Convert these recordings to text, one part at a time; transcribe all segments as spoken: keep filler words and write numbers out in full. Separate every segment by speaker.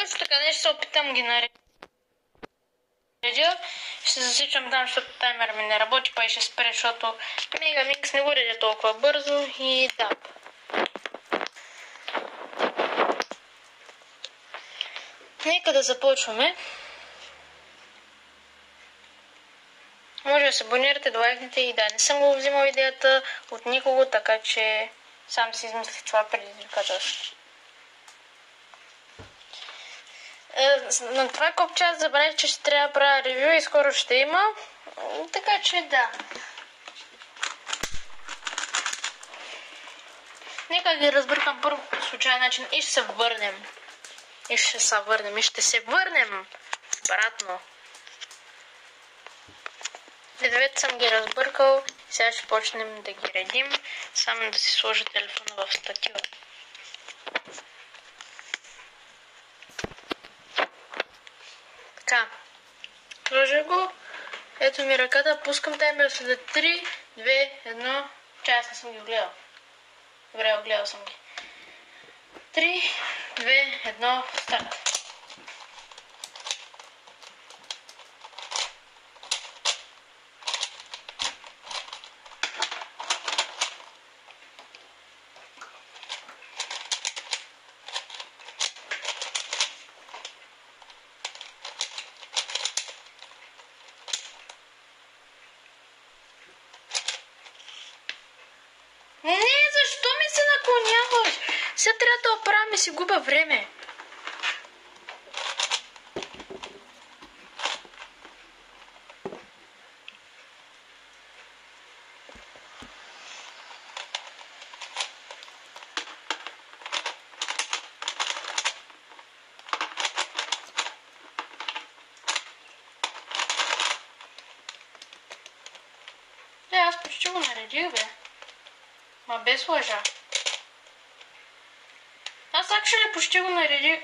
Speaker 1: Също така нещо се опитам ги наредя. Ще засичам там, защото таймер ми не работи, па и ще спре, защото Мегамикс не го редя толкова бързо и да. Нека да започваме. Може да се абонирате, да лайкнете и да, не съм го взимал идеята от никого, така че сам си измислих това предизвикателство. На това копче аз забравих, че ще трябва да правя ревю и скоро ще има, така че да. Нека ги разбъркам първо по случайен начин и ще се върнем. И ще се върнем, и ще се върнем обратно. Двете съм ги разбъркал, сега ще почнем да ги редим, само да си сложа телефона в статива. Така, сложа го, ето ми ръката, пускам таймер след три, две, едно, чай, аз не съм ги огледал. Добре, огледал съм ги. три, две, едно, старт. Не, защо ми се наклоняваш? Сега трябва да оправям и си губа време. Е, аз почти го наредих, бе. Ма без лъжа. Аз actually почти го наредих.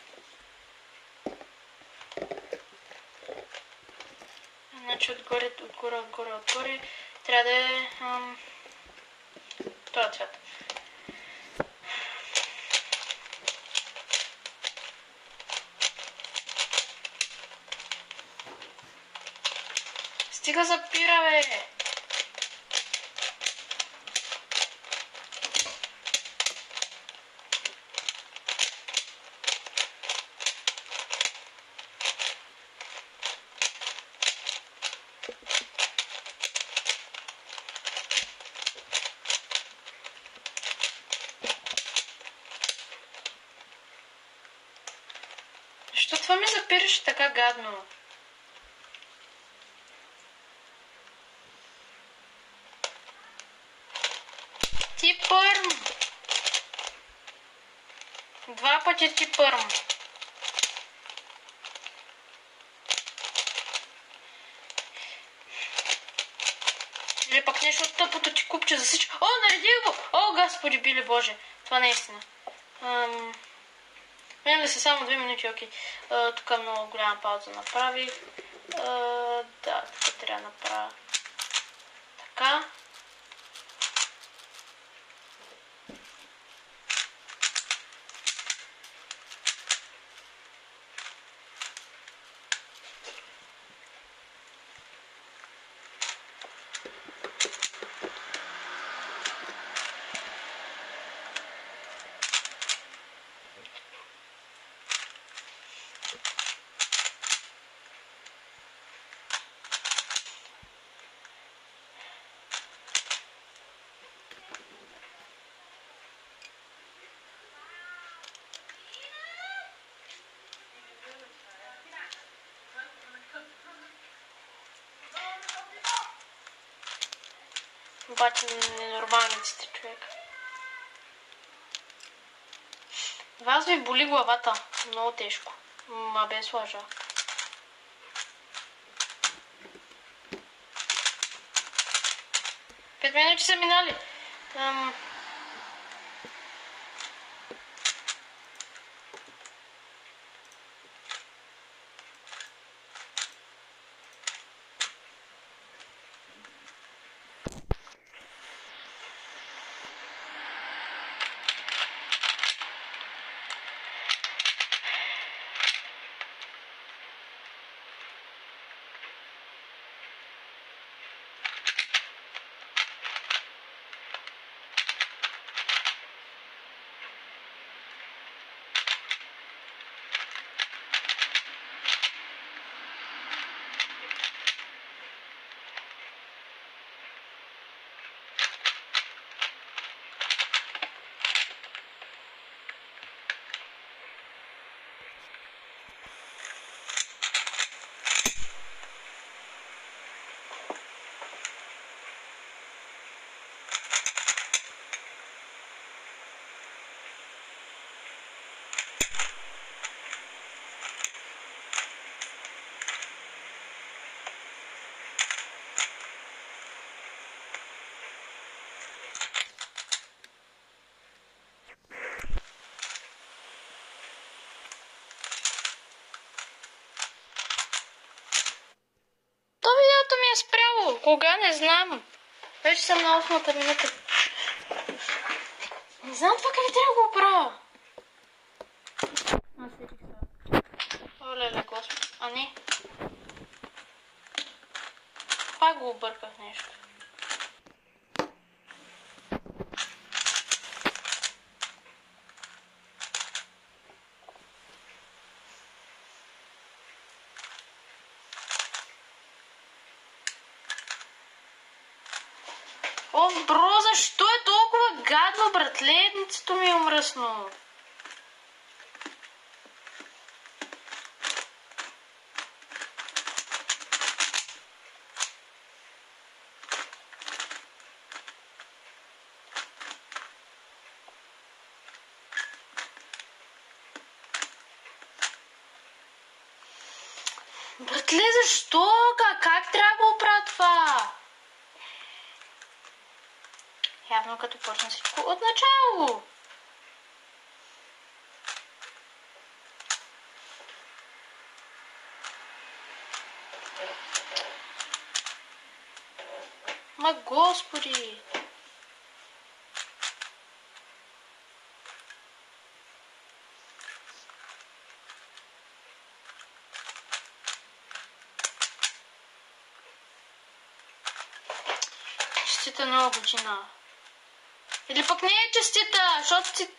Speaker 1: Значи отгоре, отгоре, отгоре, отгоре. Трябва да е... Ам... този цвят. Стига запира, бе! Защо това ми запираше така гадно? Ти пърм! Два пъти ти пърм. Или пък нещо от тъпото ти купче засича. О, нареди го! О, Господи, били Боже! Това не е истина. Ам... Мене да са само две минути, окей. Uh, тук много голяма пауза направих. Uh, да, тук трябва да направя така. Обаче ненормалниците, човек. Вас ви боли главата. Много тежко. Ма без лъжа. Пет минути са минали. Ам... Кога? Не знам. Вече съм на осмата минута. Не знам това как трябва да го правя. Аз сетих сега. О, леле, господи. А не. Пак го обърках нещо. О, бро, защо е толкова гадно, братле? Едницето ми е омръсно. Братле, защо? Как, как трябва да го оправя това? Явно като почна всичко от начало. Ма господи! Честита нова година. Или пък не е честита, защото си...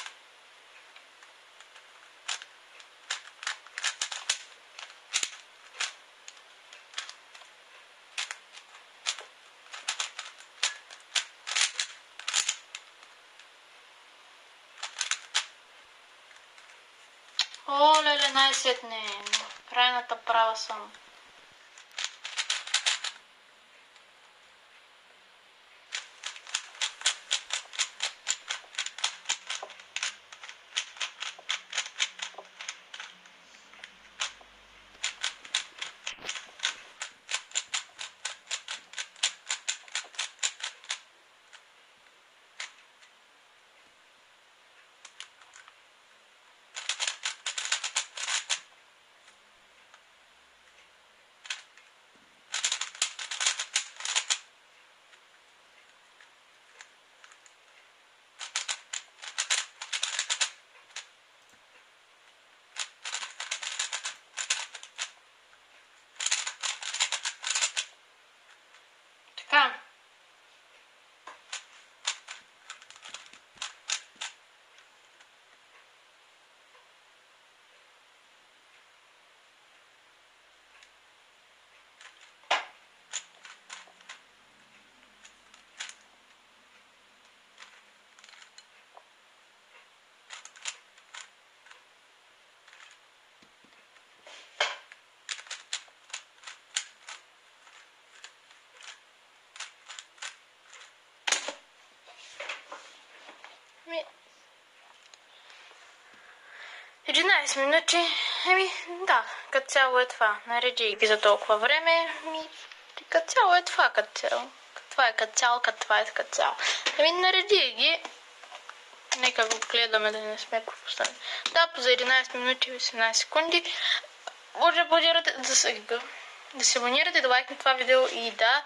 Speaker 1: О, леле, най-сетне. Крайната права съм. Така. единайсет минути. Еми, да, като цяло е това. Наредих ги за толкова време. Еми, като цяло е това, като цяло. Това е като цяло, като това е като цяло. Еми, наредих ги. Нека го гледаме да не сме пропуснали. Да, за единайсет минути и осемнайсет секунди. Може да абонирате, да се, да се абонирате, да лайкнете това видео и да...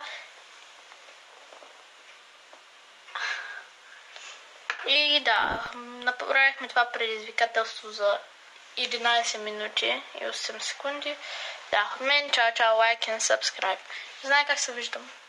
Speaker 1: И да, направихме това предизвикателство за единайсет минути и осем секунди. Да, мен чао, чао, лайк и subscribe. Знае как се виждам.